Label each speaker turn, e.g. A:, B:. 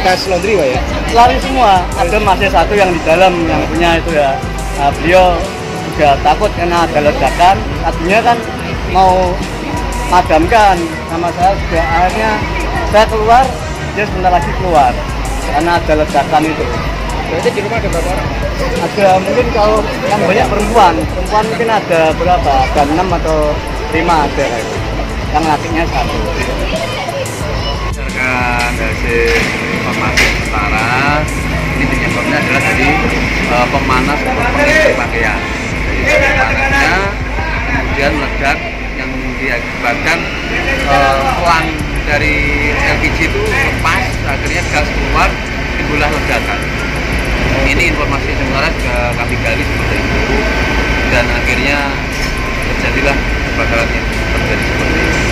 A: bekas laundry Pak ya?
B: Lari semua. Ada masih satu yang di dalam yang punya itu ya. Nah, beliau juga takut karena ada ledakan. Tadinya kan mau madamkan, sama saya juga akhirnya saya keluar, dia sebentar lagi keluar karena ada ledakan itu.
A: Berarti di rumah ada berapa orang?
B: Ada mungkin kalau yang banyak perempuan mungkin ada berapa? Ada 6 atau 5 ada itu. Yang lakinya 1.
C: Berdasarkan hasil informasi sementara, ini penyebabnya adalah dari pemanas atau pengisi pakaian. Jadi panasnya kemudian meledak yang diakibatkan selang dari LPG itu lepas, akhirnya gas keluar, timbullah ledakan. Ini informasi sementara juga kami gali seperti itu, dan akhirnya terjadilah kebakaran yang terjadi seperti ini.